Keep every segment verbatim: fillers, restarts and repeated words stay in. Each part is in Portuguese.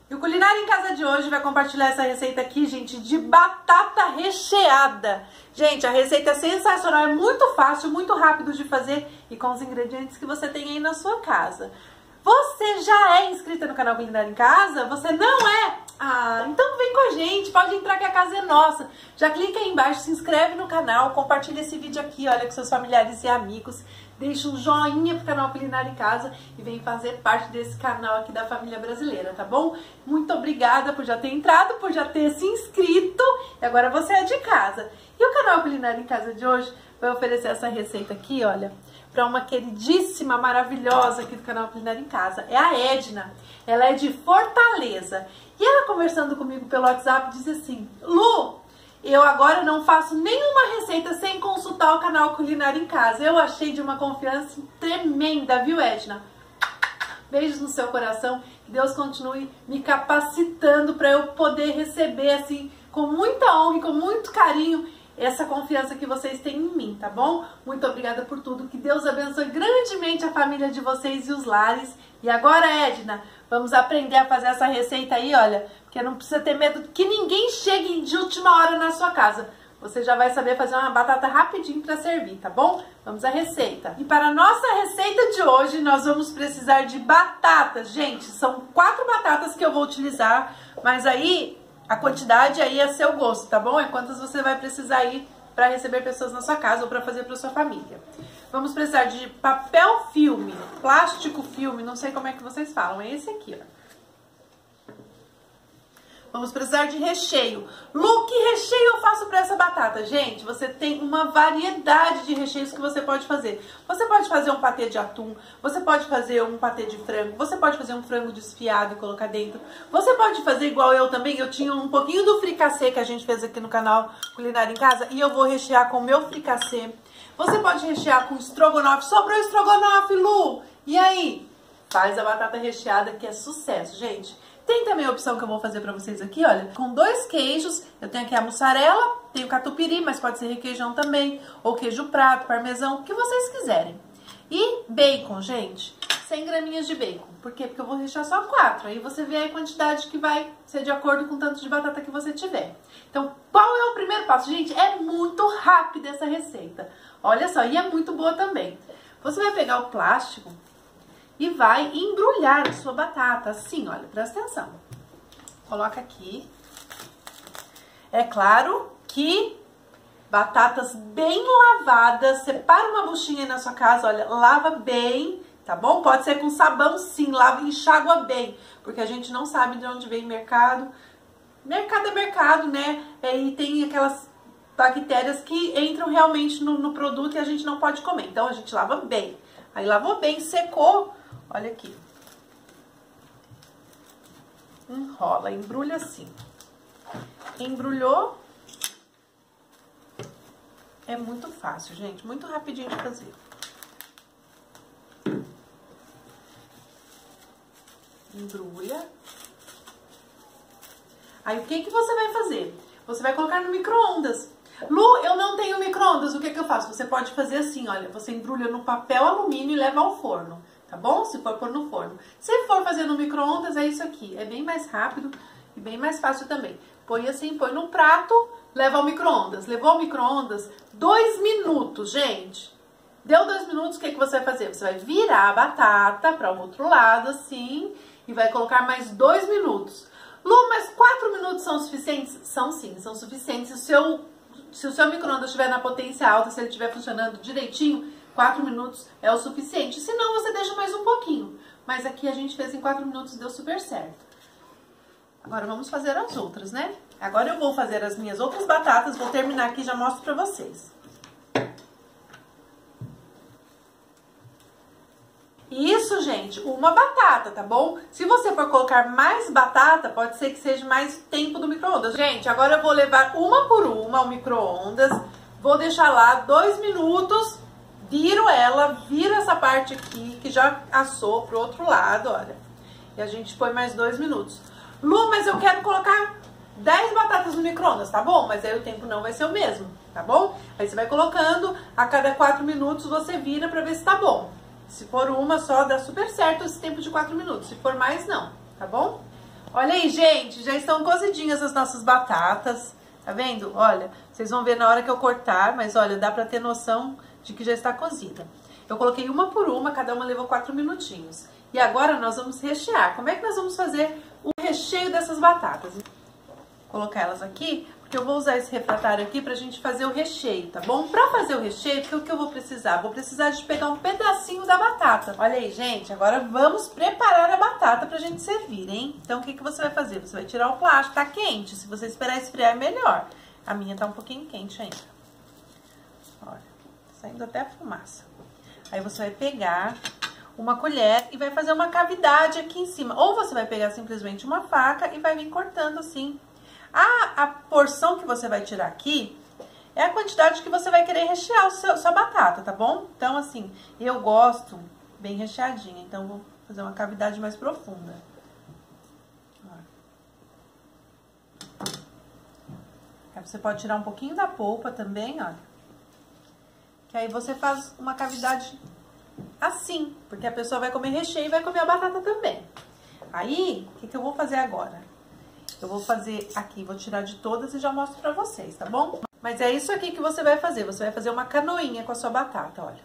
E o Culinária em Casa de hoje vai compartilhar essa receita aqui, gente, de batata recheada. Gente, a receita é sensacional, é muito fácil, muito rápido de fazer e com os ingredientes que você tem aí na sua casa. Você já é inscrita no canal Culinária em Casa? Você não é? Ah, então vem com a gente, pode entrar que a casa é nossa. Já clica aí embaixo, se inscreve no canal, compartilha esse vídeo aqui, olha, com seus familiares e amigos. Deixa um joinha pro canal Culinária em Casa e vem fazer parte desse canal aqui da família brasileira, tá bom? Muito obrigada por já ter entrado, por já ter se inscrito e agora você é de casa. E o canal Culinária em Casa de hoje vai oferecer essa receita aqui, olha, para uma queridíssima, maravilhosa aqui do canal Culinária em Casa. É a Edna, ela é de Fortaleza. E ela conversando comigo pelo WhatsApp disse assim: Lu, eu agora não faço nenhuma receita sem consultar o canal Culinária em Casa. Eu achei de uma confiança tremenda, viu, Edna? Beijos no seu coração. Que Deus continue me capacitando para eu poder receber, assim, com muita honra e com muito carinho, essa confiança que vocês têm em mim, tá bom? Muito obrigada por tudo. Que Deus abençoe grandemente a família de vocês e os lares. E agora, Edna, vamos aprender a fazer essa receita aí, olha, porque não precisa ter medo que ninguém chegue de última hora na sua casa. Você já vai saber fazer uma batata rapidinho para servir, tá bom? Vamos à receita. E para a nossa receita de hoje, nós vamos precisar de batatas. Gente, são quatro batatas que eu vou utilizar, mas aí a quantidade aí é seu gosto, tá bom? É quantas você vai precisar aí para receber pessoas na sua casa ou para fazer para sua família. Vamos precisar de papel filme, plástico filme, não sei como é que vocês falam, é esse aqui, ó. Vamos precisar de recheio. Lu, que recheio eu faço para essa batata? Gente, você tem uma variedade de recheios que você pode fazer. Você pode fazer um patê de atum, você pode fazer um patê de frango, você pode fazer um frango desfiado e colocar dentro. Você pode fazer igual eu também, eu tinha um pouquinho do fricassê que a gente fez aqui no canal Culinária em Casa e eu vou rechear com o meu fricassê. Você pode rechear com estrogonofe. Sobrou estrogonofe, Lu! E aí? Faz a batata recheada que é sucesso, gente. Tem também a opção que eu vou fazer pra vocês aqui, olha, com dois queijos. Eu tenho aqui a mussarela, tenho catupiry, mas pode ser requeijão também, ou queijo prato, parmesão, o que vocês quiserem. E bacon, gente, cem graminhas de bacon. Por quê? Porque eu vou rechear só quatro, aí você vê a quantidade que vai ser de acordo com o tanto de batata que você tiver. Então, qual é o primeiro passo? Gente, é muito rápida essa receita. Olha só, e é muito boa também. Você vai pegar o plástico e vai embrulhar a sua batata, assim, olha, presta atenção. Coloca aqui. É claro que batatas bem lavadas, separa uma buchinha aí na sua casa, olha, lava bem, tá bom? Pode ser com sabão sim, lava, enxágua bem, porque a gente não sabe de onde vem mercado. Mercado é mercado, né? E tem aquelas bactérias que entram realmente no, no produto e a gente não pode comer. Então a gente lava bem. Aí lavou bem, secou. Olha aqui. Enrola, embrulha assim. Embrulhou. É muito fácil, gente. Muito rapidinho de fazer. Embrulha. Aí o que que você vai fazer? Você vai colocar no micro-ondas. Lu, eu não tenho micro-ondas. O que que eu faço? Você pode fazer assim, olha. Você embrulha no papel alumínio e leva ao forno. Tá bom? Se for pôr no forno. Se for fazer no micro-ondas, é isso aqui. É bem mais rápido e bem mais fácil também. Põe assim, põe num prato, leva ao micro-ondas. Levou ao micro-ondas dois minutos, gente. Deu dois minutos, o que que você vai fazer? Você vai virar a batata para o outro lado, assim, e vai colocar mais dois minutos. Lu, mas quatro minutos são suficientes? São sim, são suficientes. Se o seu, se o seu micro-ondas estiver na potência alta, se ele estiver funcionando direitinho, quatro minutos é o suficiente. Se não, você deixa mais um pouquinho. Mas aqui a gente fez em quatro minutos e deu super certo. Agora vamos fazer as outras, né? Agora eu vou fazer as minhas outras batatas. Vou terminar aqui e já mostro pra vocês. Isso, gente, uma batata, tá bom? Se você for colocar mais batata, pode ser que seja mais tempo do micro-ondas. Gente, agora eu vou levar uma por uma ao micro-ondas. Vou deixar lá dois minutos. Viro ela, viro essa parte aqui, que já assou pro outro lado, olha. E a gente põe mais dois minutos. Lu, mas eu quero colocar dez batatas no micro-ondas, tá bom? Mas aí o tempo não vai ser o mesmo, tá bom? Aí você vai colocando, a cada quatro minutos você vira pra ver se tá bom. Se for uma só, dá super certo esse tempo de quatro minutos. Se for mais, não, tá bom? Olha aí, gente, já estão cozidinhas as nossas batatas. Tá vendo? Olha, vocês vão ver na hora que eu cortar, mas olha, dá pra ter noção de que já está cozida. Eu coloquei uma por uma, cada uma levou quatro minutinhos. E agora nós vamos rechear. Como é que nós vamos fazer o recheio dessas batatas? Vou colocar elas aqui, porque eu vou usar esse refratário aqui pra gente fazer o recheio, tá bom? Pra fazer o recheio, o que eu vou precisar? Vou precisar de pegar um pedacinho da batata. Olha aí, gente, agora vamos preparar a batata pra gente servir, hein? Então, o que que você vai fazer? Você vai tirar o plástico, tá quente. Se você esperar esfriar, é melhor. A minha tá um pouquinho quente ainda. Olha, saindo até a fumaça. Aí você vai pegar uma colher e vai fazer uma cavidade aqui em cima. Ou você vai pegar simplesmente uma faca e vai vir cortando assim. A, a porção que você vai tirar aqui é a quantidade que você vai querer rechear o seu, sua batata, tá bom? Então, assim, eu gosto bem recheadinha, então vou fazer uma cavidade mais profunda. Aí você pode tirar um pouquinho da polpa também, olha. Que aí você faz uma cavidade assim, porque a pessoa vai comer recheio e vai comer a batata também. Aí, o que que eu vou fazer agora? Eu vou fazer aqui, vou tirar de todas e já mostro pra vocês, tá bom? Mas é isso aqui que você vai fazer, você vai fazer uma canoinha com a sua batata, olha.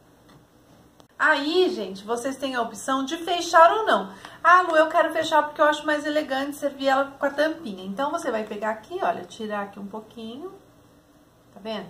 Aí, gente, vocês têm a opção de fechar ou não. Ah, Lu, eu quero fechar porque eu acho mais elegante servir ela com a tampinha. Então, você vai pegar aqui, olha, tirar aqui um pouquinho, tá vendo?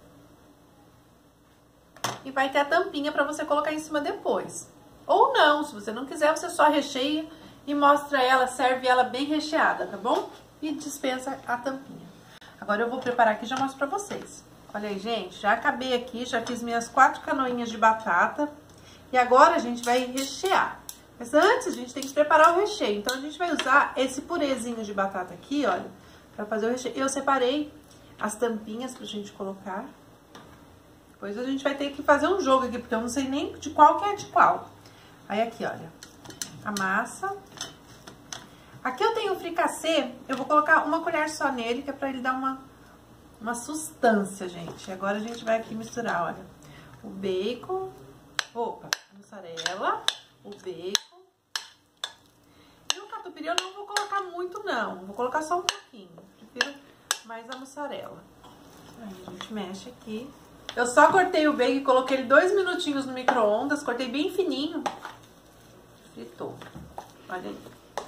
E vai ter a tampinha pra você colocar em cima depois. Ou não, se você não quiser, você só recheia e mostra ela, serve ela bem recheada, tá bom? E dispensa a tampinha. Agora eu vou preparar aqui e já mostro pra vocês. Olha aí, gente, já acabei aqui, já fiz minhas quatro canoinhas de batata. E agora a gente vai rechear. Mas antes a gente tem que preparar o recheio. Então a gente vai usar esse purezinho de batata aqui, olha, pra fazer o recheio. Eu separei as tampinhas pra gente colocar. Depois a gente vai ter que fazer um jogo aqui, porque eu não sei nem de qual que é de qual. Aí aqui, olha, a massa. Aqui eu tenho o fricassê, eu vou colocar uma colher só nele, que é pra ele dar uma, uma sustância, gente. Agora a gente vai aqui misturar, olha, o bacon, opa, a mussarela, o bacon. E o catupiry eu não vou colocar muito, não. Vou colocar só um pouquinho. Prefiro mais a mussarela. Aí a gente mexe aqui. Eu só cortei o bacon e coloquei ele dois minutinhos no micro-ondas. Cortei bem fininho. Fritou. Olha aí.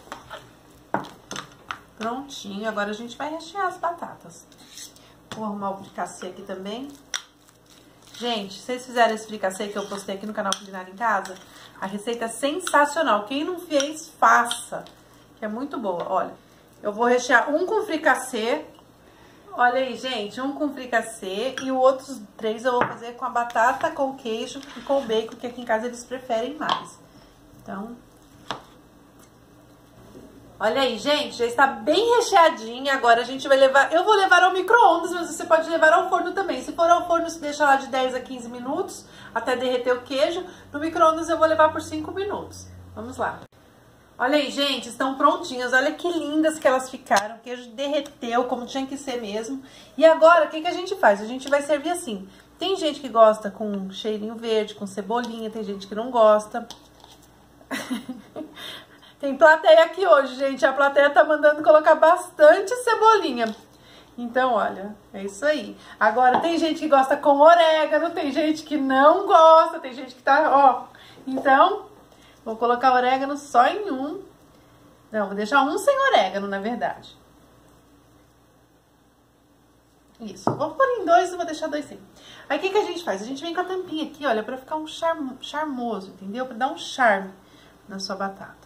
Prontinho. Agora a gente vai rechear as batatas. Vou arrumar o fricassê aqui também. Gente, se vocês fizeram esse fricassê que eu postei aqui no canal Culinária em Casa, a receita é sensacional. Quem não fez, faça. Que é muito boa, olha. Eu vou rechear um com fricassê. Olha aí, gente, um com fricassê e os outros três eu vou fazer com a batata, com o queijo e com o bacon, que aqui em casa eles preferem mais. Então, olha aí, gente, já está bem recheadinha. Agora a gente vai levar, eu vou levar ao micro-ondas, mas você pode levar ao forno também. Se for ao forno, você deixa lá de dez a quinze minutos, até derreter o queijo. No micro-ondas eu vou levar por cinco minutos. Vamos lá. Olha aí, gente, estão prontinhas. Olha que lindas que elas ficaram. O queijo derreteu, como tinha que ser mesmo. E agora, o que que a gente faz? A gente vai servir assim. Tem gente que gosta com cheirinho verde, com cebolinha. Tem gente que não gosta. Tem plateia aqui hoje, gente. A plateia tá mandando colocar bastante cebolinha. Então, olha, é isso aí. Agora, tem gente que gosta com orégano. Tem gente que não gosta. Tem gente que tá, ó. Então... vou colocar orégano só em um. Não, vou deixar um sem orégano, na verdade. Isso. Vou pôr em dois e vou deixar dois sem. Aí, o que que a gente faz? A gente vem com a tampinha aqui, olha, pra ficar um charm, charmoso, entendeu? Pra dar um charme na sua batata.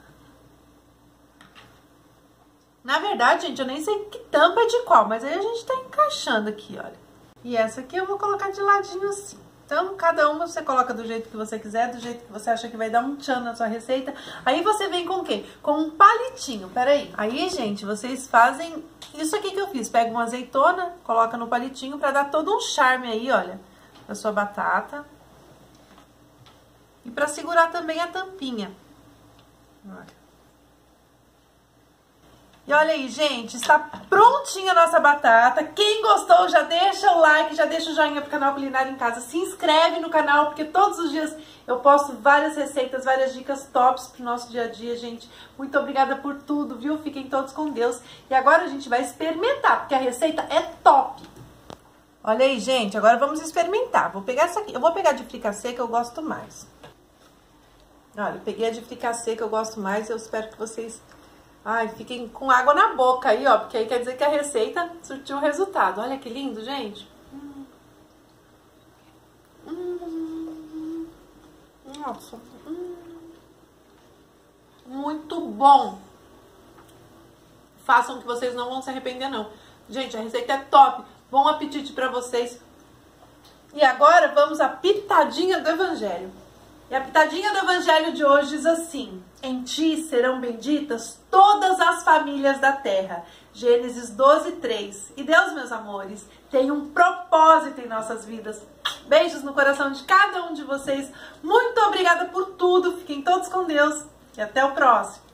Na verdade, gente, eu nem sei que tampa é de qual, mas aí a gente tá encaixando aqui, olha. E essa aqui eu vou colocar de ladinho assim. Então, cada uma você coloca do jeito que você quiser, do jeito que você acha que vai dar um tchan na sua receita. Aí você vem com o quê? Com um palitinho, peraí. Aí, gente, vocês fazem isso aqui que eu fiz. Pega uma azeitona, coloca no palitinho pra dar todo um charme aí, olha, na sua batata. E pra segurar também a tampinha. Olha. E olha aí, gente, está prontinha a nossa batata. Quem gostou, já deixa o like, já deixa o joinha pro canal Culinária em Casa. Se inscreve no canal, porque todos os dias eu posto várias receitas, várias dicas tops pro nosso dia a dia, gente. Muito obrigada por tudo, viu? Fiquem todos com Deus. E agora a gente vai experimentar, porque a receita é top. Olha aí, gente, agora vamos experimentar. Vou pegar essa aqui. Eu vou pegar de fricassê, que eu gosto mais. Olha, eu peguei a de fricassê, que eu gosto mais. Eu espero que vocês... Ai, fiquem com água na boca aí, ó, porque aí quer dizer que a receita surtiu o resultado. Olha que lindo, gente. Hum. Hum. Nossa. Hum. Muito bom. Façam que vocês não vão se arrepender, não. Gente, a receita é top. Bom apetite pra vocês. E agora vamos à pitadinha do Evangelho. E a pitadinha do Evangelho de hoje diz assim: em ti serão benditas todas as famílias da terra. Gênesis doze, três. E Deus, meus amores, tem um propósito em nossas vidas. Beijos no coração de cada um de vocês. Muito obrigada por tudo. Fiquem todos com Deus. E até o próximo.